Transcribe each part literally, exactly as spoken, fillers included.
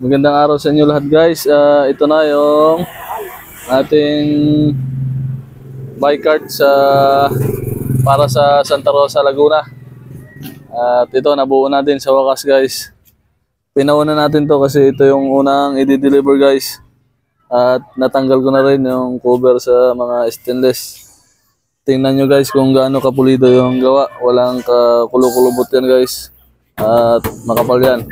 Magandang araw sa inyo lahat guys. Uh, ito na yung ating bike cart sa para sa Santa Rosa, Laguna. At ito nabuo natin sa wakas guys. Pinauna natin to kasi ito yung unang i-deliver guys. At natanggal ko na rin yung cover sa mga stainless. Tingnan nyo guys kung gaano kapulido yung gawa. Walang kakulo-kulubot yan guys. At makapal yan.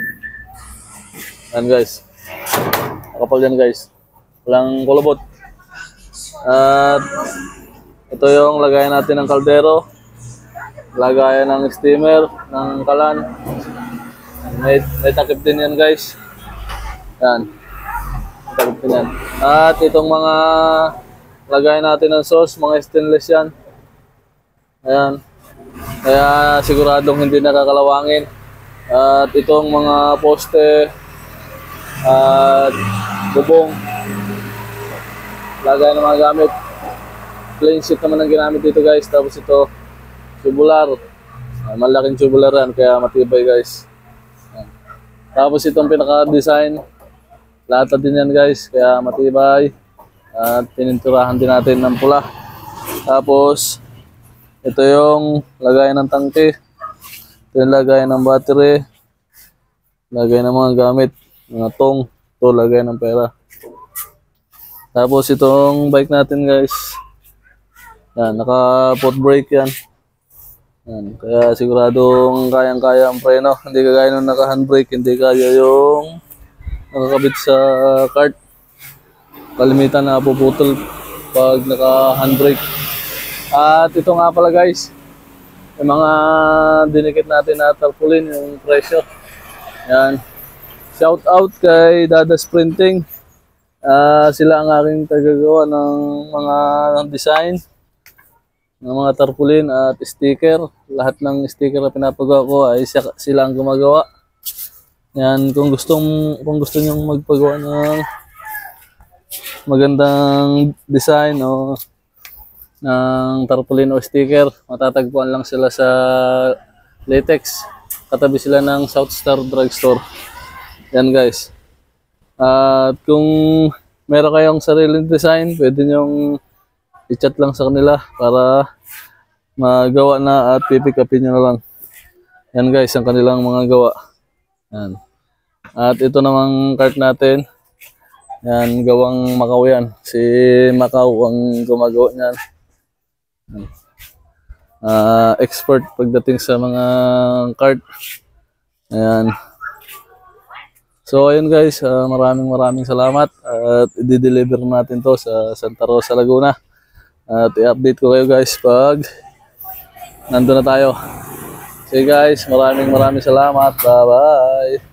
Yan guys. Makapal yan guys. Walang kulubot. At ito yung lagayan natin ng kaldero. Lagayan ng steamer, ng kalan. May, may takip din yan guys. Yan. May takip din yan. At itong mga lagayan natin ng sauce, mga stainless yan. Ayan. Kaya siguradong hindi nakakalawangin. At itong mga poste at bubong, lagay ng mga gamit. Plain sheet naman ang ginamit dito guys. Tapos ito tubular, uh, malaking tubular yan kaya matibay guys. Ayan. Tapos itong pinaka design, lata din yan guys kaya matibay. At pininturahan din natin ng pula. Tapos ito yung lagay ng tangke, ito yung lagay ng battery, lagay ng mga gamit, mga tong, ito lagay ng pera. Tapos itong bike natin guys, yan, naka foot brake yan. Yan, kaya siguradong kayang-kaya ang preno. Hindi kagaya nung naka handbrake, hindi kaya yung nakakabit sa cart. Kalimitan na puputol pag naka handbrake. At ito nga pala guys, yung mga dinikit natin na tarpaulin, yung pressure. Yan. Shout out kay Dadas Printing. Uh, sila ang aking tagagawa ng mga design ng mga tarpaulin at sticker. Lahat ng sticker na pinapagawa ko ay sila ang gumagawa. Yan, kung gustong kung gusto niyo magpagawa ng magandang design o ng tarpaulin o sticker, matatagpuan lang sila sa Latex. Katabi sila ng South Star Drugstore. Yan guys. At uh, kung meron kayong sariling design, pwede nyong i-chat lang sa kanila para magawa na at pipick upin nyo na lang. Yan guys, ang kanilang mga gawa. Yan. At ito namang cart natin. Yan, gawang Macau yan. Si Macau ang gumagawa niyan. Uh, expert pagdating sa mga cart. Ayan. So ayun guys, uh, maraming maraming salamat at i-deliver natin to sa Santa Rosa, Laguna. At i-update ko kayo guys pag nandun na tayo. So guys, maraming maraming salamat. Bye bye.